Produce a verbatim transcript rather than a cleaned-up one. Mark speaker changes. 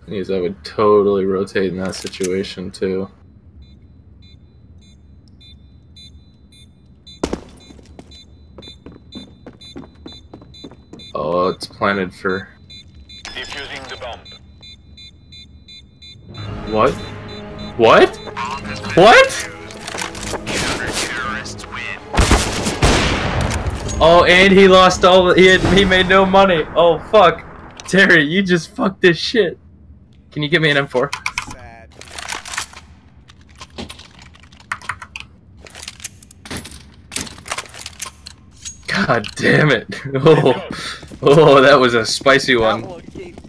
Speaker 1: Because I would totally rotate in that situation too. Oh, it's planted for.
Speaker 2: Defusing the bomb.
Speaker 1: What? What? What? Oh, and he lost all. He had, he made no money. Oh fuck, Terry, you just fucked this shit. Can you give me an M four?
Speaker 3: Sad.
Speaker 1: God damn it! Oh, oh, that was a spicy one.
Speaker 3: That one gave